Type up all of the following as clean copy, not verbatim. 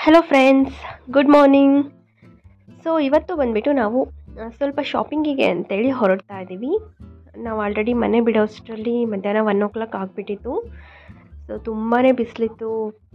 Hello friends, good morning. So ಇವತ್ತು ಬಂದುಬಿಟ್ಟು ನಾವು ಸ್ವಲ್ಪ ಶಾಪಿಂಗಿಗೆ ಅಂತೇಳಿ ಹೊರಡ್ತಾ ಇದ್ದೀವಿ. ನಾವು ಆಲ್ರೆಡಿ ಮನೆ ಬಿಡೋಷ್ಟರಲ್ಲಿ ಮಧ್ಯಾಹ್ನ 1 o'clock ಆಗಿಬಿಟ್ಟಿತ್ತು. ಸೊ ತುಂಬಾ ಬಿಸಿಲಿತ್ತು,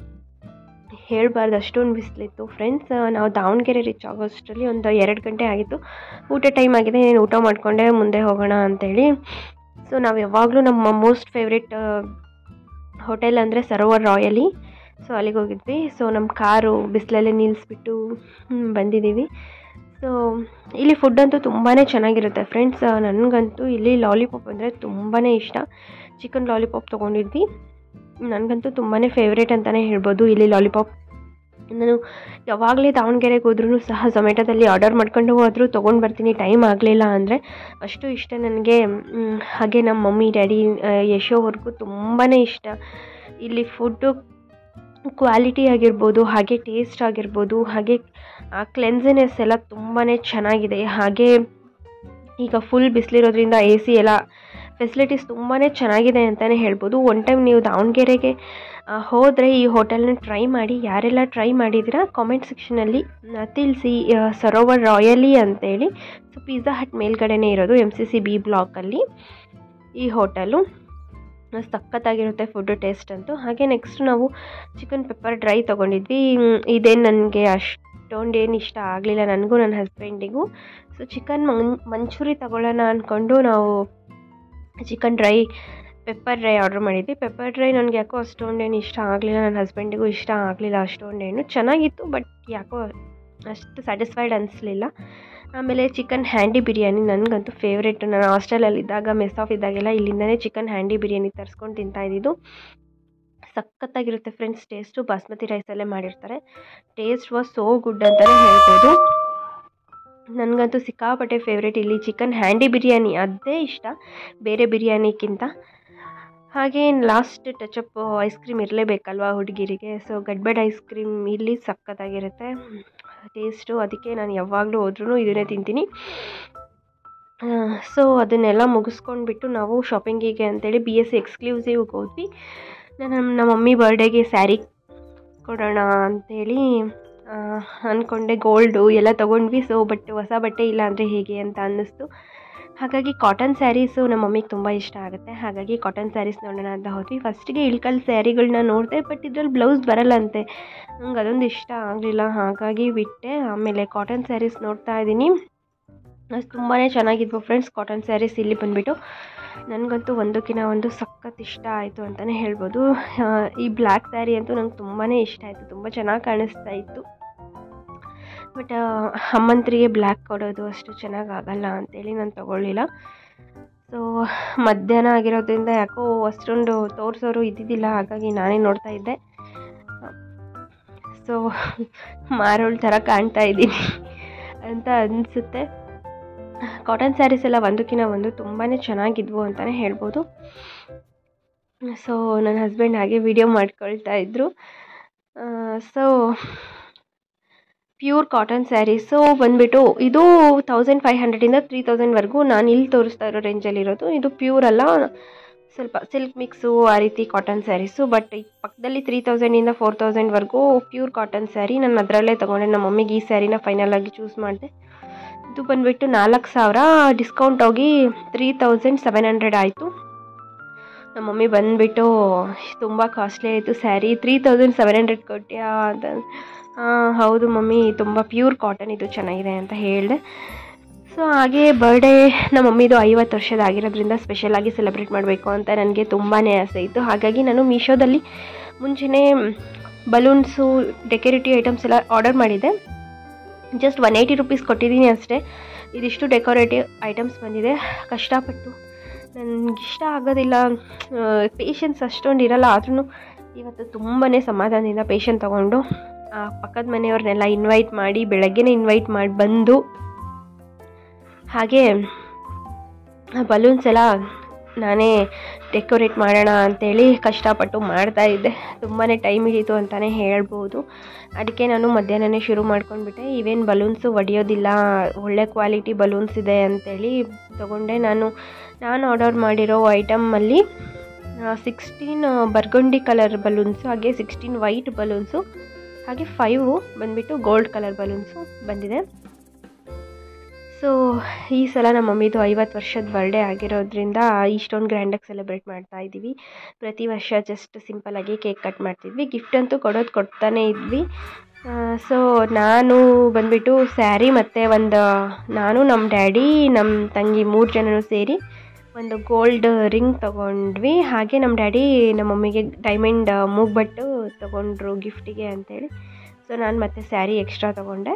ಹೇಳಬಾರ್ದು ಅಷ್ಟೊಂದು ಬಿಸಿಲಿತ್ತು ಫ್ರೆಂಡ್ಸ್. ನಾವು ದಾವಣಗೆರೆ ರೀಚ್ ಆಗೋಷ್ಟರಲ್ಲಿ ಒಂದು 2 ಗಂಟೆ ಆಗಿತ್ತು. ಊಟ ಟೈಮ್ ಆಗಿದೆ, నేను ಊಟ ಮಾಡಿಕೊಂಡೆ ಮುಂದೆ ಹೋಗೋಣ ಅಂತೇಳಿ. ಸೊ ನಾವು ಯಾವಾಗಲೂ ನಮ್ಮ ಮೋಸ್ಟ್ ಫೇವ್ರೆಟ್ ಹೋಟೆಲ್ ಅಂದರೆ ಸರೋವರ್ ರಾಯಲಿ. ಸೊ ಅಲ್ಲಿಗೆ ಹೋಗಿದ್ವಿ. ಸೊ ನಮ್ಮ ಕಾರು ಬಿಸಿಲಲ್ಲೇ ನಿಲ್ಲಿಸ್ಬಿಟ್ಟು ಬಂದಿದ್ದೀವಿ. ಸೊ ಇಲ್ಲಿ ಫುಡ್ ಅಂತೂ ತುಂಬಾ ಚೆನ್ನಾಗಿರುತ್ತೆ ಫ್ರೆಂಡ್ಸ್. ನನಗಂತೂ ಇಲ್ಲಿ ಲಾಲಿಪಾಪ್ ಅಂದರೆ ತುಂಬಾ ಇಷ್ಟ. ಚಿಕನ್ ಲಾಲಿಪಾಪ್ ತೊಗೊಂಡಿದ್ವಿ. ನನಗಂತೂ ತುಂಬಾ ಫೇವ್ರೇಟ್ ಅಂತಲೇ ಹೇಳ್ಬೋದು ಇಲ್ಲಿ ಲಾಲಿಪಾಪ್. ನಾನು ಯಾವಾಗಲೇ ದಾವಣಗೆರೆಗೆ ಹೋದ್ರೂ ಸಹ ಝೊಮ್ಯಾಟೋದಲ್ಲಿ ಆರ್ಡರ್ ಮಾಡ್ಕೊಂಡು ಹೋದರೂ ತೊಗೊಂಡು ಬರ್ತೀನಿ, ಟೈಮ್ ಆಗಲಿಲ್ಲ ಅಂದರೆ. ಅಷ್ಟು ಇಷ್ಟ ನನಗೆ. ಹಾಗೆ ನಮ್ಮ ಮಮ್ಮಿ ಡ್ಯಾಡಿ ಯಶೋವ್ರಿಗೂ ತುಂಬಾ ಇಷ್ಟ. ಇಲ್ಲಿ ಫುಡ್ಡು ಕ್ವಾಲಿಟಿ ಆಗಿರ್ಬೋದು, ಹಾಗೆ ಟೇಸ್ಟ್ ಆಗಿರ್ಬೋದು, ಹಾಗೆ ಕ್ಲೆನ್ಸಿನೆಸ್ ಎಲ್ಲ ತುಂಬಾ ಚೆನ್ನಾಗಿದೆ. ಹಾಗೆ ಈಗ ಫುಲ್ ಬಿಸಿಲಿರೋದ್ರಿಂದ AC ಎಲ್ಲ ಫೆಸಿಲಿಟೀಸ್ ತುಂಬಾ ಚೆನ್ನಾಗಿದೆ ಅಂತಲೇ ಹೇಳ್ಬೋದು. ಒನ್ ಟೈಮ್ ನೀವು ದಾವಣಗೆರೆಗೆ ಹೋದರೆ ಈ ಹೋಟೆಲ್ನ ಟ್ರೈ ಮಾಡಿ. ಯಾರೆಲ್ಲ ಟ್ರೈ ಮಾಡಿದ್ದೀರಾ ಕಾಮೆಂಟ್ ಸೆಕ್ಷನಲ್ಲಿ ತಿಳಿಸಿ. ಸರೋವರ್ ರಾಯಲಿ ಅಂತೇಳಿ. ಸೊ ಪಿಜ್ಜಾ ಹಟ್ ಮೇಲ್ಗಡೆನೇ ಇರೋದು, MCC B ಬ್ಲಾಕಲ್ಲಿ ಈ ಹೋಟೆಲು. ಸಖತ್ತಾಗಿರುತ್ತೆ ಫುಡ್ಡು ಟೇಸ್ಟ್ ಅಂತೂ. ಹಾಗೆ ನೆಕ್ಸ್ಟ್ ನಾವು ಚಿಕನ್ ಪೆಪ್ಪರ್ ಡ್ರೈ ತೊಗೊಂಡಿದ್ವಿ. ಇದೇನು ನನಗೆ ಅಷ್ಟೊಂದೇನು ಇಷ್ಟ ಆಗಲಿಲ್ಲ, ನನಗೂ ನನ್ನ ಹಸ್ಬೆಂಡಿಗೂ. ಸೊ ಚಿಕನ್ ಮಂಚೂರಿ ತೊಗೊಳ್ಳೋಣ ಅಂದ್ಕೊಂಡು ನಾವು chicken dry pepper dry order ಮಾಡಿದ್ವಿ. ಪೆಪ್ಪರ್ ಡ್ರೈ ನನಗೆ ಯಾಕೋ ಅಷ್ಟೊಂದೇನು ಇಷ್ಟ ಆಗಲಿಲ್ಲ, ನನ್ನ ಹಸ್ಬೆಂಡಿಗೂ ಇಷ್ಟ ಆಗಲಿಲ್ಲ ಅಷ್ಟೊಂದೇನು. ಚೆನ್ನಾಗಿತ್ತು, ಬಟ್ ಯಾಕೋ ಅಷ್ಟು ಸ್ಯಾಟಿಸ್ಫೈಡ್ ಅನಿಸ್ಲಿಲ್ಲ. ಆಮೇಲೆ ಚಿಕನ್ ಹ್ಯಾಂಡಿ ಬಿರಿಯಾನಿ ನನಗಂತೂ ಫೇವ್ರೇಟು. ನಾನು ಹಾಸ್ಟೆಲಲ್ಲಿದ್ದಾಗ ಮೆಸ್ ಆಫ್ ಇದ್ದಾಗೆಲ್ಲ ಇಲ್ಲಿಂದನೇ ಚಿಕನ್ ಹ್ಯಾಂಡಿ ಬಿರಿಯಾನಿ ತರಿಸ್ಕೊಂಡು ತಿಂತಾಯಿದ್ದು. ಸಖತ್ತಾಗಿರುತ್ತೆ ಫ್ರೆಂಡ್ಸ್ ಟೇಸ್ಟು. ಬಾಸ್ಮತಿ ರೈಸಲ್ಲೇ ಮಾಡಿರ್ತಾರೆ. ಟೇಸ್ಟ್ ವಾಸ್ ಸೋ ಗುಡ್ ಅಂತಲೇ ಹೇಳ್ಬೋದು. ನನಗಂತೂ ಸಿಕ್ಕಾಪಟ್ಟೆ ಫೇವ್ರೇಟ್ ಇಲ್ಲಿ ಚಿಕನ್ ಹ್ಯಾಂಡಿ ಬಿರಿಯಾನಿ, ಅದೇ ಇಷ್ಟ ಬೇರೆ ಬಿರಿಯಾನಿಗಿಂತ. ಹಾಗೆ ಲಾಸ್ಟ್ ಟಚಪ್ ಐಸ್ ಕ್ರೀಮ್ ಇರಲೇಬೇಕಲ್ವಾ ಹುಡುಗಿರಿಗೆ. ಸೊ ಗಡ್ಬಡ್ ಐಸ್ ಕ್ರೀಮ್ ಇಲ್ಲಿ ಸಖತ್ತಾಗಿರುತ್ತೆ ಟೇಸ್ಟು. ಅದಕ್ಕೆ ನಾನು ಯಾವಾಗಲೂ ಹೋದ್ರೂ ಇದನ್ನೇ ತಿಂತೀನಿ. ಸೊ ಅದನ್ನೆಲ್ಲ ಮುಗಿಸ್ಕೊಂಡ್ಬಿಟ್ಟು ನಾವು ಶಾಪಿಂಗಿಗೆ ಅಂತೇಳಿ BSC ಎಕ್ಸ್ಕ್ಲೂಸಿವ್ಗೆ ಹೋದ್ವಿ. ನಮ್ಮ ಮಮ್ಮಿ ಬರ್ಡೇಗೆ ಸ್ಯಾರಿ ಕೊಡೋಣ ಅಂಥೇಳಿ ಅಂದ್ಕೊಂಡೆ. ಗೋಲ್ಡು ಎಲ್ಲ ತೊಗೊಂಡ್ವಿ. ಸೊ ಹೊಸ ಬಟ್ಟೆ ಇಲ್ಲ ಅಂದರೆ ಹೇಗೆ ಅಂತ ಅನ್ನಿಸ್ತು. ಹಾಗಾಗಿ ಕಾಟನ್ ಸ್ಯಾರೀಸು ನಮ್ಮ ಮಮ್ಮಿಗೆ ತುಂಬ ಇಷ್ಟ ಆಗುತ್ತೆ. ಹಾಗಾಗಿ ಕಾಟನ್ ಸ್ಯಾರೀಸ್ ನೋಡೋಣ ಅಂತ ಹೋದ್ವಿ. ಫಸ್ಟಿಗೆ ಇಳ್ಕಲ್ ಸ್ಯಾರಿಗಳನ್ನ ನೋಡಿದೆ, ಬಟ್ ಇದ್ರಲ್ಲಿ ಬ್ಲೌಸ್ ಬರಲ್ಲಂತೆ. ನಂಗೆ ಅದೊಂದು ಇಷ್ಟ ಆಗಲಿಲ್ಲ, ಹಾಗಾಗಿ ಬಿಟ್ಟೆ. ಆಮೇಲೆ ಕಾಟನ್ ಸ್ಯಾರೀಸ್ ನೋಡ್ತಾ ಇದ್ದೀನಿ. ಅದು ತುಂಬಾ ಚೆನ್ನಾಗಿದ್ವು ಫ್ರೆಂಡ್ಸ್ ಕಾಟನ್ ಸ್ಯಾರೀಸ್. ಇಲ್ಲಿ ಬಂದುಬಿಟ್ಟು ನನಗಂತೂ ಒಂದಕ್ಕಿಂತ ಒಂದು ಸಖತ್ ಇಷ್ಟ ಆಯಿತು ಅಂತಲೇ ಹೇಳ್ಬೋದು. ಈ ಬ್ಲ್ಯಾಕ್ ಸ್ಯಾರಿ ಅಂತೂ ನಂಗೆ ತುಂಬಾ ಇಷ್ಟ ಆಯಿತು, ತುಂಬ ಚೆನ್ನಾಗಿ ಕಾಣಿಸ್ತಾ ಇತ್ತು. ಬಟ್ ಅಮ್ಮಂತರಿಗೆ ಬ್ಲ್ಯಾಕ್ ಕೊಡೋದು ಅಷ್ಟು ಚೆನ್ನಾಗಾಗಲ್ಲ ಅಂತೇಳಿ ನಾನು ತೊಗೊಳ್ಳಿಲ್ಲ. ಸೊ ಮಧ್ಯಾಹ್ನ ಆಗಿರೋದ್ರಿಂದ ಯಾಕೋ ಅಷ್ಟೊಂದು ತೋರಿಸೋರು ಇದ್ದಿದ್ದಿಲ್ಲ, ಹಾಗಾಗಿ ನಾನೇ ನೋಡ್ತಾ ಇದ್ದೆ. ಸೊ ಮಾರೋಳ ಥರ ಕಾಣ್ತಾ ಇದ್ದೀನಿ ಅಂತ ಅನಿಸುತ್ತೆ. ಕಾಟನ್ ಸ್ಯಾರೀಸ್ ಎಲ್ಲ ಒಂದಕ್ಕಿಂತ ಒಂದು ತುಂಬಾ ಚೆನ್ನಾಗಿದ್ವು ಅಂತಲೇ ಹೇಳ್ಬೋದು. ಸೊ ನನ್ನ ಹಸ್ಬೆಂಡ್ ಹಾಗೆ ವಿಡಿಯೋ ಮಾಡ್ಕೊಳ್ತಾ ಇದ್ದರು. ಸೊ ಪ್ಯೂರ್ ಕಾಟನ್ ಸ್ಯಾರೀಸು ಬಂದುಬಿಟ್ಟು ಇದು 1500ಇಂದ 3000ವರೆಗೂ ನಾನು ಇಲ್ಲಿ ತೋರಿಸ್ತಾ ಇರೋ ರೇಂಜಲ್ಲಿರೋದು. ಇದು ಪ್ಯೂರ್ ಅಲ್ಲ, ಸ್ವಲ್ಪ ಸಿಲ್ಕ್ ಮಿಕ್ಸು ಆ ರೀತಿ ಕಾಟನ್ ಸ್ಯಾರೀಸು. ಬಟ್ ಈ ಪಕ್ಕದಲ್ಲಿ 3000ಇಂದ 4000ವರೆಗೂ ಪ್ಯೂರ್ ಕಾಟನ್ ಸ್ಯಾರಿ. ನಾನು ಅದರಲ್ಲೇ ತೊಗೊಂಡೆ. ನಮ್ಮ ಮಮ್ಮಿಗೆ ಈ ಸ್ಯಾರಿನ ಫೈನಲಾಗಿ ಚೂಸ್ ಮಾಡಿದೆ. ಇದು ಬಂದುಬಿಟ್ಟು 4000, ಡಿಸ್ಕೌಂಟ್ ಹೋಗಿ 3700 ಆಯಿತು. ನಮ್ಮ ಮಮ್ಮಿ ಬಂದುಬಿಟ್ಟು ತುಂಬ ಕಾಸ್ಟ್ಲಿ ಆಯಿತು ಸ್ಯಾರಿ, 3700 ಕೊಟ್ಯಾ ಅಂತ. ಹೌದು ಮಮ್ಮಿ, ತುಂಬ ಪ್ಯೂರ್ ಕಾಟನ್ ಇದು, ಚೆನ್ನಾಗಿದೆ ಅಂತ ಹೇಳಿದೆ. ಸೊ ಹಾಗೆ ಬರ್ಡೇ ನಮ್ಮ ಮಮ್ಮಿದು 50 ವರ್ಷದಾಗಿರೋದ್ರಿಂದ ಸ್ಪೆಷಲಾಗಿ ಸೆಲೆಬ್ರೇಟ್ ಮಾಡಬೇಕು ಅಂತ ನನಗೆ ತುಂಬಾ ಆಸೆ ಇತ್ತು. ಹಾಗಾಗಿ ನಾನು ಮೀಶೋದಲ್ಲಿ ಮುಂಚೆನೇ ಬಲೂನ್ಸು, ಡೆಕೋರೇಟಿವ್ ಐಟಮ್ಸ್ ಎಲ್ಲ ಆರ್ಡರ್ ಮಾಡಿದ್ದೆ. ಜಸ್ಟ್ 180 ರೂಪೀಸ್ ಕೊಟ್ಟಿದ್ದೀನಿ ಅಷ್ಟೇ. ಇದಿಷ್ಟು ಡೆಕೋರೇಟಿವ್ ಐಟಮ್ಸ್ ಬಂದಿದೆ. ಕಷ್ಟಪಟ್ಟು ನನಗಿಷ್ಟ ಆಗೋದಿಲ್ಲ, ಪೇಷನ್ಸ್ ಅಷ್ಟೊಂದು ಇರೋಲ್ಲ. ಆದ್ರೂ ಇವತ್ತು ತುಂಬಾ ಸಮಾಧಾನದಿಂದ ಪೇಷನ್ ತೊಗೊಂಡು ಪಕ್ಕದ ಮನೆಯವ್ರನ್ನೆಲ್ಲ ಇನ್ವೈಟ್ ಮಾಡಿ, ಬೆಳಗ್ಗೆನೇ ಇನ್ವೈಟ್ ಮಾಡಿ ಬಂದು, ಹಾಗೆ ಬಲೂನ್ಸ್ ಎಲ್ಲ ನಾನೇ ಡೆಕೋರೇಟ್ ಮಾಡೋಣ ಅಂಥೇಳಿ ಕಷ್ಟಪಟ್ಟು ಮಾಡ್ತಾಯಿದ್ದೆ. ತುಂಬಾ ಟೈಮ್ ಹಿಡಿತು ಅಂತಲೇ ಹೇಳ್ಬೋದು. ಅದಕ್ಕೆ ನಾನು ಮಧ್ಯಾಹ್ನನೇ ಶುರು ಮಾಡ್ಕೊಂಡ್ಬಿಟ್ಟೆ. ಇವೇನು ಬಲೂನ್ಸು ಒಡೆಯೋದಿಲ್ಲ, ಒಳ್ಳೆ ಕ್ವಾಲಿಟಿ ಬಲೂನ್ಸ್ ಇದೆ ಅಂಥೇಳಿ ತೊಗೊಂಡೆ. ನಾನು ಆರ್ಡರ್ ಮಾಡಿರೋ ಐಟಮಲ್ಲಿ 16 ಬರ್ಗುಂಡಿ ಕಲರ್ ಬಲೂನ್ಸು, ಹಾಗೆ 16 ವೈಟ್ ಬಲೂನ್ಸು, ಹಾಗೆ 5 ಬಂದುಬಿಟ್ಟು ಗೋಲ್ಡ್ ಕಲರ್ ಬಲೂನ್ಸು ಬಂದಿದೆ. ಸೊ ಈ ಸಲ ನಮ್ಮ ಮಮ್ಮಿದು 50 ವರ್ಷದ ಬರ್ಡೇ ಆಗಿರೋದ್ರಿಂದ ಇಷ್ಟೊಂದು ಗ್ರ್ಯಾಂಡಾಗಿ ಸೆಲೆಬ್ರೇಟ್ ಮಾಡ್ತಾ ಇದ್ದೀವಿ. ಪ್ರತಿ ವರ್ಷ ಜಸ್ಟ್ ಸಿಂಪಲ್ಲಾಗಿ ಕೇಕ್ ಕಟ್ ಮಾಡ್ತಿದ್ವಿ, ಗಿಫ್ಟ್ ಅಂತೂ ಕೊಡ್ತಾನೇ ಇದ್ವಿ. ಸೊ ನಾನು ಬಂದುಬಿಟ್ಟು ಸ್ಯಾರಿ ಮತ್ತು ನಾನು ನಮ್ಮ ಡ್ಯಾಡಿ ನಮ್ಮ ತಂಗಿ 3 ಜನರು ಸೇರಿ ಒಂದು ಗೋಲ್ಡ್ ರಿಂಗ್ ತೊಗೊಂಡ್ವಿ. ಹಾಗೆ ನಮ್ಮ ಡ್ಯಾಡಿ ನಮ್ಮ ಮಮ್ಮಿಗೆ ಡೈಮಂಡ್ ಮೂಗ್ಬಟ್ಟು ತೊಗೊಂಡ್ರು ಗಿಫ್ಟಿಗೆ ಅಂತೇಳಿ. ಸೊ ನಾನು ಮತ್ತೆ ಸ್ಯಾರಿ ಎಕ್ಸ್ಟ್ರಾ ತೊಗೊಂಡೆ.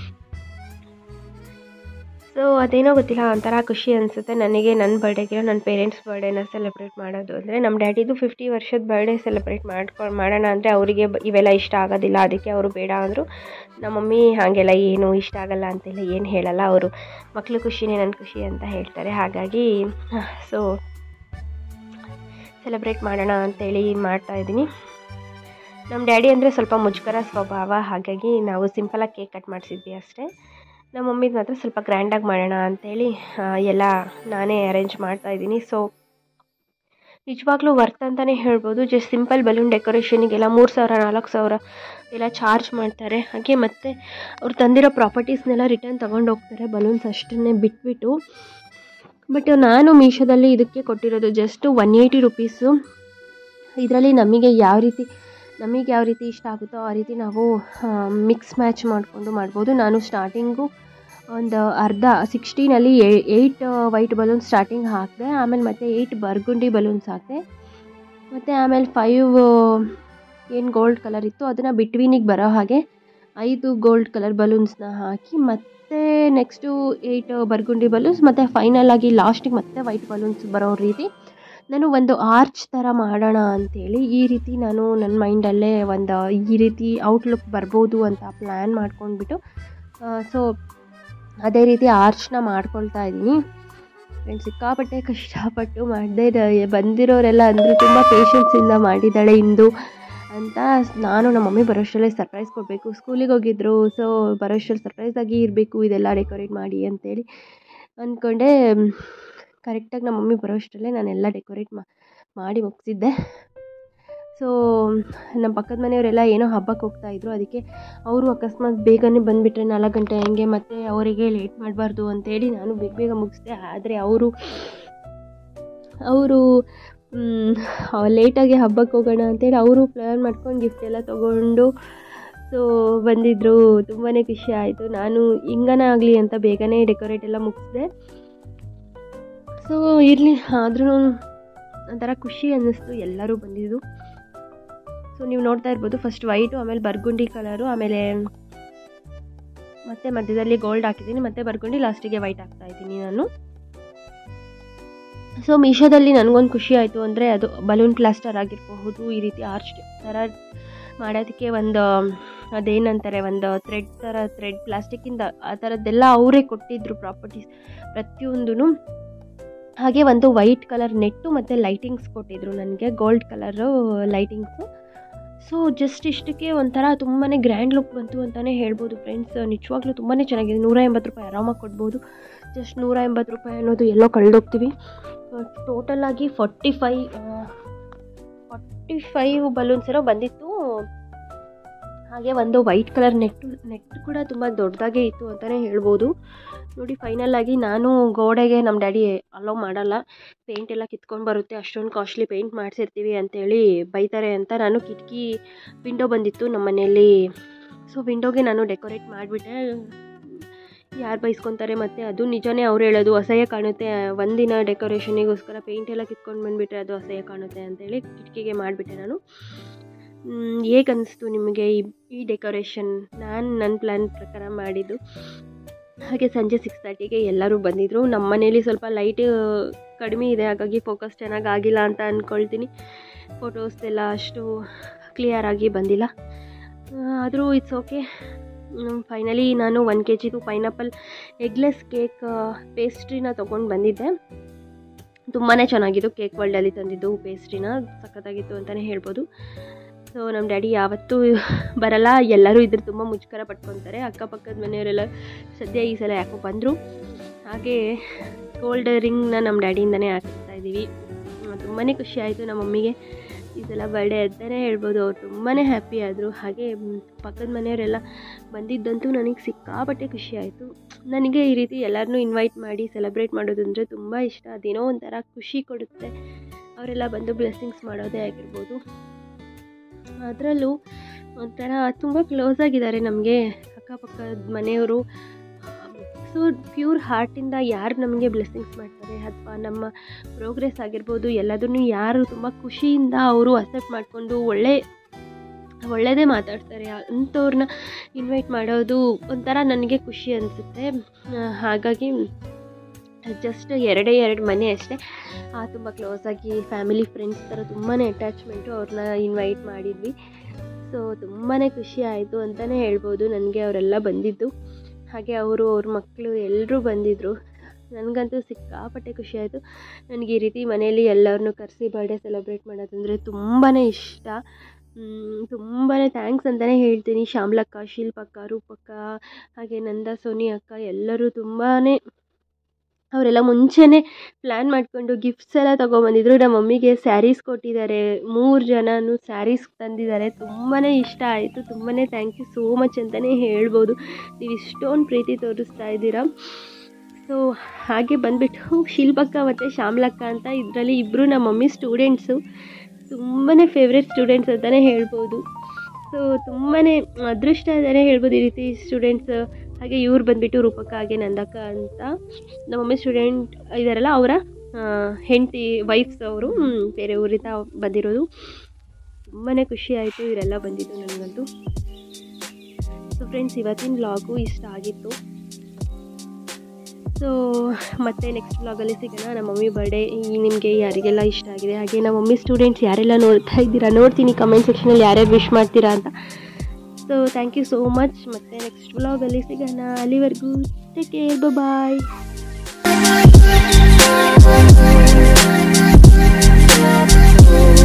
ಸೊ ಅದೇನೋ ಗೊತ್ತಿಲ್ಲ, ಒಂಥರ ಖುಷಿ ಅನಿಸುತ್ತೆ ನನಗೆ ನನ್ನ ಬರ್ಡೇಗಿರೋ ನನ್ನ ಪೇರೆಂಟ್ಸ್ ಬರ್ಡೇನ ಸೆಲೆಬ್ರೇಟ್ ಮಾಡೋದು ಅಂದರೆ. ನಮ್ಮ ಡ್ಯಾಡಿದು 50 ವರ್ಷದ ಬರ್ಡೇ ಸೆಲೆಬ್ರೇಟ್ ಮಾಡೋಣ ಅಂದರೆ ಅವರಿಗೆ ಇವೆಲ್ಲ ಇಷ್ಟ ಆಗೋದಿಲ್ಲ, ಅದಕ್ಕೆ ಅವರು ಬೇಡ ಅಂದರು. ನಮ್ಮ ಮಮ್ಮಿ ಹಾಗೆಲ್ಲ ಏನು ಇಷ್ಟ ಆಗಲ್ಲ ಅಂತೆಲ್ಲ ಏನು ಹೇಳಲ್ಲ, ಅವರು ಮಕ್ಕಳು ಖುಷಿನೇ ನನ್ನ ಖುಷಿ ಅಂತ ಹೇಳ್ತಾರೆ. ಹಾಗಾಗಿ ಸೊ ಸೆಲೆಬ್ರೇಟ್ ಮಾಡೋಣ ಅಂತೇಳಿ ಮಾಡ್ತಾಯಿದ್ದೀನಿ. ನಮ್ಮ ಡ್ಯಾಡಿ ಅಂದರೆ ಸ್ವಲ್ಪ ಮುಜುಗರ ಸ್ವಭಾವ, ಹಾಗಾಗಿ ನಾವು ಸಿಂಪಲಾಗಿ ಕೇಕ್ ಕಟ್ ಮಾಡಿಸಿದ್ವಿ ಅಷ್ಟೇ. ನಮ್ಮ ಮಮ್ಮಿದು ಮಾತ್ರ ಸ್ವಲ್ಪ ಗ್ರ್ಯಾಂಡಾಗಿ ಮಾಡೋಣ ಅಂಥೇಳಿ ಎಲ್ಲ ನಾನೇ ಅರೇಂಜ್ ಮಾಡ್ತಾಯಿದ್ದೀನಿ. ಸೊ ನಿಜವಾಗ್ಲೂ ವರ್ತ್ ಅಂತಲೇ ಹೇಳ್ಬೋದು. ಜಸ್ಟ್ ಸಿಂಪಲ್ ಬಲೂನ್ ಡೆಕೋರೇಷನಿಗೆಲ್ಲ 3000 4000 ಎಲ್ಲ ಚಾರ್ಜ್ ಮಾಡ್ತಾರೆ. ಹಾಗೆ ಮತ್ತು ಅವ್ರು ತಂದಿರೋ ಪ್ರಾಪರ್ಟೀಸ್ನೆಲ್ಲ ರಿಟರ್ನ್ ತೊಗೊಂಡು ಹೋಗ್ತಾರೆ ಬಲೂನ್ಸ್ ಅಷ್ಟನ್ನೇ ಬಿಟ್ಬಿಟ್ಟು. ಬಟ್ ನಾನು ಮೀಶೋದಲ್ಲಿ ಇದಕ್ಕೆ ಕೊಟ್ಟಿರೋದು ಜಸ್ಟ್ 180 ರುಪೀಸು. ಇದರಲ್ಲಿ ನಮಗೆ ಯಾವ ರೀತಿ ಇಷ್ಟ ಆಗುತ್ತೋ ಆ ರೀತಿ ನಾವು ಮಿಕ್ಸ್ ಮ್ಯಾಚ್ ಮಾಡಿಕೊಂಡು ಮಾಡ್ಬೋದು. ನಾನು ಸ್ಟಾರ್ಟಿಂಗು ಒಂದು ಅರ್ಧ 16ಅಲ್ಲಿ 8 ವೈಟ್ ಬಲೂನ್ಸ್ ಸ್ಟಾರ್ಟಿಂಗ್ ಹಾಕಿದೆ, ಆಮೇಲೆ ಮತ್ತೆ 8 ಬರ್ಗುಂಡಿ ಬಲೂನ್ಸ್ ಹಾಕಿದೆ, ಮತ್ತು ಆಮೇಲೆ 5 ಏನು ಗೋಲ್ಡ್ ಕಲರ್ ಇತ್ತು ಅದನ್ನು ಬಿಟ್ವೀನಿಗೆ ಬರೋ ಹಾಗೆ 5 ಗೋಲ್ಡ್ ಕಲರ್ ಬಲೂನ್ಸ್ನ ಹಾಕಿ, ಮತ್ತು ನೆಕ್ಸ್ಟು 8 ಬರ್ಗುಂಡಿ ಬಲೂನ್ಸ್, ಮತ್ತು ಫೈನಲಾಗಿ ಲಾಸ್ಟಿಗೆ ಮತ್ತೆ ವೈಟ್ ಬಲೂನ್ಸ್ ಬರೋ ರೀತಿ ನಾನು ಒಂದು ಆರ್ಚ್ ಥರ ಮಾಡೋಣ ಅಂಥೇಳಿ ಈ ರೀತಿ ನಾನು ನನ್ನ ಮೈಂಡಲ್ಲೇ ಈ ರೀತಿ ಔಟ್ಲುಕ್ ಬರ್ಬೋದು ಅಂತ ಪ್ಲ್ಯಾನ್ ಮಾಡ್ಕೊಂಡ್ಬಿಟ್ಟು ಸೊ ಅದೇ ರೀತಿ ಆರ್ಚ್ನ ಮಾಡ್ಕೊಳ್ತಾ ಇದ್ದೀನಿ. ಫ್ರೆಂಡ್ಸ್ ಸಿಕ್ಕಾಪಟ್ಟೆ ಕಷ್ಟಪಟ್ಟು ಮಾಡಿದೆ. ಬಂದಿರೋರೆಲ್ಲ ಅಂದರು ತುಂಬ ಪೇಷನ್ಸಿಂದ ಮಾಡಿದ್ದಾಳೆ ಇಂದು ಅಂತ. ನಾನು ನಮ್ಮ ಮಮ್ಮಿ ಬರೋಷ್ಟರಲ್ಲೇ ಸರ್ಪ್ರೈಸ್ ಕೊಡಬೇಕು, ಸ್ಕೂಲಿಗೆ ಹೋಗಿದ್ರು, ಸೊ ಬರೋಷ್ಟರಲ್ಲಿ ಸರ್ಪ್ರೈಸಾಗಿ ಇರಬೇಕು ಇದೆಲ್ಲ ಡೆಕೋರೇಟ್ ಮಾಡಿ ಅಂತೇಳಿ ಅಂದ್ಕೊಂಡೆ. ಕರೆಕ್ಟಾಗಿ ನಮ್ಮ ಮಮ್ಮಿ ಬರೋಷ್ಟರಲ್ಲೇ ನಾನೆಲ್ಲ ಡೆಕೋರೇಟ್ ಮಾಡಿ ಮುಗಿಸಿದ್ದೆ. ಸೊ ನಮ್ಮ ಪಕ್ಕದ ಮನೆಯವರೆಲ್ಲ ಏನೋ ಹಬ್ಬಕ್ಕೆ ಹೋಗ್ತಾಯಿದ್ರು, ಅದಕ್ಕೆ ಅವರು ಅಕಸ್ಮಾತ್ ಬೇಗನೆ ಬಂದುಬಿಟ್ರೆ 4 ಗಂಟೆ ಹಂಗೆ ಮತ್ತು ಅವರಿಗೆ ಲೇಟ್ ಮಾಡಬಾರ್ದು ಅಂತೇಳಿ ನಾನು ಬೇಗ ಮುಗಿಸ್ದೆ. ಆದರೆ ಅವರು ಲೇಟಾಗಿ ಹಬ್ಬಕ್ಕೆ ಹೋಗೋಣ ಅಂತೇಳಿ ಅವರು ಪ್ಲ್ಯಾನ್ ಮಾಡ್ಕೊಂಡು ಗಿಫ್ಟ್ ಎಲ್ಲ ತೊಗೊಂಡು ಸೊ ಬಂದಿದ್ದರು. ತುಂಬಾ ಖುಷಿ ಆಯಿತು. ನಾನು ಹಿಂಗನೇ ಆಗಲಿ ಅಂತ ಬೇಗನೆ ಡೆಕೋರೇಟ್ ಎಲ್ಲ ಮುಗಿಸಿದೆ. ಸೊ ಇರಲಿ, ಆದ್ರೂ ಒಂಥರ ಖುಷಿ ಅನ್ನಿಸ್ತು ಎಲ್ಲರೂ ಬಂದಿದ್ದು. ಸೊ ನೀವು ನೋಡ್ತಾ ಇರ್ಬೋದು, ಫಸ್ಟ್ ವೈಟು, ಆಮೇಲೆ ಬರ್ಗುಂಡಿ ಕಲರು, ಆಮೇಲೆ ಮತ್ತೆ ಮಧ್ಯದಲ್ಲಿ ಗೋಲ್ಡ್ ಹಾಕಿದ್ದೀನಿ, ಮತ್ತೆ ಬರ್ಗುಂಡಿ, ಲಾಸ್ಟಿಗೆ ವೈಟ್ ಹಾಕ್ತಾಯಿದ್ದೀನಿ ನಾನು. ಸೊ ಮೀಶೋದಲ್ಲಿ ನನಗೊಂದು ಖುಷಿ ಆಯಿತು ಅಂದರೆ ಅದು ಬಲೂನ್ ಪ್ಲಾಸ್ಟರ್ ಆಗಿರಬಹುದು, ಈ ರೀತಿ ಆರ್ಚ್ ಥರ ಮಾಡೋದಕ್ಕೆ ಅದೇನಂತಾರೆ ಥ್ರೆಡ್ ಪ್ಲಾಸ್ಟಿಕ್ಕಿಂದ ಆ ಥರದ್ದೆಲ್ಲ ಅವರೇ ಕೊಟ್ಟಿದ್ದರು ಪ್ರಾಪರ್ಟೀಸ್ ಪ್ರತಿಯೊಂದೂ. ಹಾಗೆ ಒಂದು ವೈಟ್ ಕಲರ್ ನೆಟ್ಟು ಮತ್ತು ಲೈಟಿಂಗ್ಸ್ ಕೊಟ್ಟಿದ್ದರು ನನಗೆ, gold colour lightings. So just ಇಷ್ಟಕ್ಕೆ ಒಂಥರ ತುಂಬಾ ಗ್ರ್ಯಾಂಡ್ ಲುಕ್ ಬಂತು ಅಂತಲೇ ಹೇಳ್ಬೋದು ಫ್ರೆಂಡ್ಸ್. ನಿಜವಾಗ್ಲೂ ತುಂಬಾ ಚೆನ್ನಾಗಿದೆ. 180 ರೂಪಾಯಿ ಆರಾಮಾಗಿ ಕೊಡ್ಬೋದು. ಜಸ್ಟ್ 180 ರೂಪಾಯಿ ಅನ್ನೋದು ಎಲ್ಲೋ ಕಳೆದೋಗ್ತೀವಿ. ಟೋಟಲಾಗಿ 45 ಬಲೂನ್ಸ್ ಏನೋ ಬಂದಿತ್ತು. ಹಾಗೆ ಒಂದು ವೈಟ್ ಕಲರ್ ನೆಟ್ ಕೂಡ ತುಂಬ ದೊಡ್ಡದಾಗೇ ಇತ್ತು ಅಂತಲೇ ಹೇಳ್ಬೋದು. ನೋಡಿ ಫೈನಲಾಗಿ ನಾನು ಗೋಡೆಗೆ ನಮ್ಮ ಡ್ಯಾಡಿ ಅಲೋ ಮಾಡಲ್ಲ, ಪೇಂಟ್ ಎಲ್ಲ ಕಿತ್ಕೊಂಡು ಬರುತ್ತೆ, ಅಷ್ಟೊಂದು ಕಾಸ್ಟ್ಲಿ ಪೇಂಟ್ ಮಾಡಿಸಿರ್ತೀವಿ ಅಂತೇಳಿ ಬೈತಾರೆ ಅಂತ ನಾನು ವಿಂಡೋ ಬಂದಿತ್ತು ನಮ್ಮ ಮನೆಯಲ್ಲಿ. ಸೊ ವಿಂಡೋಗೆ ನಾನು ಡೆಕೋರೇಟ್ ಮಾಡಿಬಿಟ್ಟೆ. ಯಾರು ಬೈಸ್ಕೊತಾರೆ, ಮತ್ತು ಅದು ನಿಜನೇ ಅವ್ರು ಹೇಳೋದು, ಅಸಹ್ಯ ಕಾಣುತ್ತೆ, ಒಂದಿನ ಡೆಕೋರೇಷನಿಗೋಸ್ಕರ ಪೇಂಟ್ ಎಲ್ಲ ಕಿತ್ಕೊಂಡು ಬಂದುಬಿಟ್ರೆ ಅದು ಅಸಹ್ಯ ಕಾಣುತ್ತೆ ಅಂತೇಳಿ ಕಿಟಕಿಗೆ ಮಾಡಿಬಿಟ್ಟೆ ನಾನು. ಹೇಗೆ ಅನ್ನಿಸ್ತು ನಿಮಗೆ ಈ ಡೆಕೋರೇಷನ್? ನಾನು ನನ್ನ ಪ್ಲ್ಯಾನ್ ಪ್ರಕಾರ ಮಾಡಿದ್ದು. ಹಾಗೆ ಸಂಜೆ 6:30ಗೆ ಎಲ್ಲರೂ ಬಂದಿದ್ದರು. ನಮ್ಮ ಮನೇಲಿ ಸ್ವಲ್ಪ ಲೈಟ್ ಕಡಿಮೆ ಇದೆ, ಹಾಗಾಗಿ ಫೋಕಸ್ ಚೆನ್ನಾಗಿ ಆಗಿಲ್ಲ ಅಂತ ಅಂದ್ಕೊಳ್ತೀನಿ. ಫೋಟೋಸ್ ಎಲ್ಲ ಅಷ್ಟು ಕ್ಲಿಯರಾಗಿ ಬಂದಿಲ್ಲ, ಆದರೂ ಇಟ್ಸ್ ಓಕೆ. ಫೈನಲಿ ನಾನು 1 kg ಪೈನಾಪಲ್ ಎಗ್ಲೆಸ್ ಕೇಕ್ ಪೇಸ್ಟ್ರಿನ ತೊಗೊಂಡು ಬಂದಿದ್ದೆ. ತುಂಬಾ ಚೆನ್ನಾಗಿತ್ತು. ಕೇಕ್ ವರ್ಲ್ಡಲ್ಲಿ ತಂದಿದ್ದು ಪೇಸ್ಟ್ರಿನ, ಸಖತ್ತಾಗಿತ್ತು ಅಂತಲೇ ಹೇಳ್ಬೋದು. ಸೊ ನಮ್ಮ ಡ್ಯಾಡಿ ಯಾವತ್ತೂ ಬರಲ್ಲ, ಎಲ್ಲರೂ ಇದ್ರ ತುಂಬ ಮುಜುಗರ ಪಟ್ಕೊತಾರೆ. ಅಕ್ಕಪಕ್ಕದ ಮನೆಯವರೆಲ್ಲ ಸದ್ಯ ಈ ಸಲ ಯಾಕೋ ಬಂದರು. ಹಾಗೆ ಗೋಲ್ಡ್ ರಿಂಗ್ನ ನಮ್ಮ ಡ್ಯಾಡಿಯಿಂದನೇ ಹಾಕಿಸ್ತಾ ಇದ್ದೀವಿ. ತುಂಬಾ ಖುಷಿ ಆಯಿತು ನಮ್ಮ ಮಮ್ಮಿಗೆ. ಈ ಸಲ ಬರ್ಡೇ ಅಂತಲೇ ಹೇಳ್ಬೋದು. ಅವ್ರು ತುಂಬಾ ಹ್ಯಾಪಿ ಆದರು. ಹಾಗೆ ಪಕ್ಕದ ಮನೆಯವರೆಲ್ಲ ಬಂದಿದ್ದಂತೂ ನನಗೆ ಸಿಕ್ಕಾಪಟ್ಟೆ ಖುಷಿ ಆಯಿತು. ನನಗೆ ಈ ರೀತಿ ಎಲ್ಲರನ್ನೂ ಇನ್ವೈಟ್ ಮಾಡಿ ಸೆಲೆಬ್ರೇಟ್ ಮಾಡೋದಂದರೆ ತುಂಬ ಇಷ್ಟ. ಅದೇನೋ ಒಂಥರ ಖುಷಿ ಕೊಡುತ್ತೆ. ಅವರೆಲ್ಲ ಬಂದು ಬ್ಲೆಸ್ಸಿಂಗ್ಸ್ ಮಾಡೋದೇ ಆಗಿರ್ಬೋದು. ಅದರಲ್ಲೂ ಒಂಥರ ತುಂಬ ಕ್ಲೋಸ್ ಆಗಿದ್ದಾರೆ ನಮಗೆ ಅಕ್ಕಪಕ್ಕದ ಮನೆಯವರು. ಸೊ ಪ್ಯೂರ್ ಹಾರ್ಟಿಂದ ಯಾರು ನಮಗೆ ಬ್ಲೆಸ್ಸಿಂಗ್ಸ್ ಮಾಡ್ತಾರೆ ಅಥವಾ ನಮ್ಮ ಪ್ರೋಗ್ರೆಸ್ ಆಗಿರ್ಬೋದು ಎಲ್ಲದನ್ನು ಯಾರು ತುಂಬ ಖುಷಿಯಿಂದ ಅವರು ಅಕ್ಸೆಪ್ಟ್ ಮಾಡಿಕೊಂಡು ಒಳ್ಳೆಯದೇ ಮಾತಾಡ್ತಾರೆ, ಅಂಥವ್ರನ್ನ ಇನ್ವೈಟ್ ಮಾಡೋದು ಒಂಥರ ನನಗೆ ಖುಷಿ ಅನಿಸುತ್ತೆ. ಹಾಗಾಗಿ ಜಸ್ಟ್ ಎರಡೇ ಮನೆ ಅಷ್ಟೇ, ತುಂಬ ಕ್ಲೋಸಾಗಿ ಫ್ಯಾಮಿಲಿ ಫ್ರೆಂಡ್ಸ್ ಥರ ತುಂಬಾ ಅಟ್ಯಾಚ್ಮೆಂಟು. ಅವ್ರನ್ನ ಇನ್ವೈಟ್ ಮಾಡಿದ್ವಿ. ಸೊ ತುಂಬಾ ಖುಷಿ ಆಯಿತು ಅಂತಲೇ ಹೇಳ್ಬೋದು ನನಗೆ ಅವರೆಲ್ಲ ಬಂದಿದ್ದು. ಹಾಗೆ ಅವ್ರ ಮಕ್ಕಳು ಎಲ್ಲರೂ ಬಂದಿದ್ದರು. ನನಗಂತೂ ಸಿಕ್ಕಾಪಟ್ಟೆ ಖುಷಿ ಆಯಿತು. ನನಗೆ ಈ ರೀತಿ ಮನೆಯಲ್ಲಿ ಎಲ್ಲರನ್ನೂ ಕರೆಸಿ ಬರ್ಡೇ ಸೆಲೆಬ್ರೇಟ್ ಮಾಡೋದಂದರೆ ತುಂಬಾ ಇಷ್ಟ. ತುಂಬಾ ಥ್ಯಾಂಕ್ಸ್ ಅಂತಲೇ ಹೇಳ್ತೀನಿ. ಶ್ಯಾಮ್ಲಕ್ಕ, ಶಿಲ್ಪಕ್ಕ, ರೂಪಕ್ಕ, ಹಾಗೆ ನಂದ, ಸೋನಿ ಅಕ್ಕ ಎಲ್ಲರೂ ಅವರೆಲ್ಲ ಮುಂಚೆನೇ ಪ್ಲ್ಯಾನ್ ಮಾಡಿಕೊಂಡು ಗಿಫ್ಟ್ಸ್ ಎಲ್ಲ ತೊಗೊಬಂದಿದ್ರು. ನಮ್ಮ ಮಮ್ಮಿಗೆ ಸ್ಯಾರೀಸ್ ಕೊಟ್ಟಿದ್ದಾರೆ. 3 ಜನನೂ ಸ್ಯಾರೀಸ್ ತಂದಿದ್ದಾರೆ. ತುಂಬಾ ಇಷ್ಟ ಆಯಿತು. ತುಂಬಾ ಥ್ಯಾಂಕ್ ಯು ಸೋ ಮಚ್ ಅಂತಲೇ ಹೇಳ್ಬೋದು. ನೀವು ಇಷ್ಟೊಂದು ಪ್ರೀತಿ ತೋರಿಸ್ತಾ ಇದ್ದೀರಾ. ಸೊ ಹಾಗೆ ಬಂದುಬಿಟ್ಟು ಶಿಲ್ಪಕ್ಕ ಮತ್ತು ಶ್ಯಾಮ್ಲಕ್ಕ ಅಂತ ಇದರಲ್ಲಿ ಇಬ್ಬರು ನಮ್ಮ ಮಮ್ಮಿ ಸ್ಟೂಡೆಂಟ್ಸು. ತುಂಬಾ ಫೇವ್ರೆಟ್ ಸ್ಟೂಡೆಂಟ್ಸ್ ಅಂತಲೇ ಹೇಳ್ಬೋದು. ಸೊ ತುಂಬಾ ಅದೃಷ್ಟ ಅಂತಲೇ ಹೇಳ್ಬೋದು ಈ ರೀತಿ ಸ್ಟೂಡೆಂಟ್ಸ್. ಹಾಗೆ ಇವ್ರು ಬಂದುಬಿಟ್ಟು ರೂಪಕ್ಕ, ಹಾಗೆ ನಂದಕ್ಕ ಅಂತ ನಮ್ಮ ಮಮ್ಮಿ ಸ್ಟೂಡೆಂಟ್ ಇದ್ದಾರಲ್ಲ ಅವರ ಹೆಂಡತಿ ವೈಫ್ಸ್. ಅವರು ಬೇರೆ ಊರಿಂದ ಬಂದಿರೋದು. ತುಂಬಾ ಖುಷಿ ಆಯಿತು ಇವರೆಲ್ಲ ಬಂದಿದ್ದು ನನಗಂತೂ. ಸೊ ಫ್ರೆಂಡ್ಸ್, ಇವತ್ತಿನ ವ್ಲಾಗು ಇಷ್ಟ ಆಗಿತ್ತು. ಸೊ ಮತ್ತೆ ನೆಕ್ಸ್ಟ್ ವ್ಲಾಗಲ್ಲಿ ಸಿಗೋಣ. ನಮ್ಮ ಮಮ್ಮಿ ಬರ್ಡೇ ನಿಮಗೆ ಯಾರಿಗೆಲ್ಲ ಇಷ್ಟ ಆಗಿದೆ, ಹಾಗೆ ನಮ್ಮ ಮಮ್ಮಿ ಸ್ಟೂಡೆಂಟ್ಸ್ ಯಾರೆಲ್ಲ ನೋಡ್ತಾ ಇದ್ದೀರಾ ನೋಡ್ತೀನಿ ಕಮೆಂಟ್ ಸೆಕ್ಷನಲ್ಲಿ ಯಾರ್ಯಾರು ವಿಶ್ ಮಾಡ್ತೀರಾ ಅಂತ. So thank you so much. ಮತ್ತೆ ನೆಕ್ಸ್ಟ್ ವ್ಲಾಗಲ್ಲಿ ಸಿಗೋಣ. ಅಲ್ಲಿವರೆಗೂ ಟೇಕ್ ಕೇರ್, ಬಾಯ್.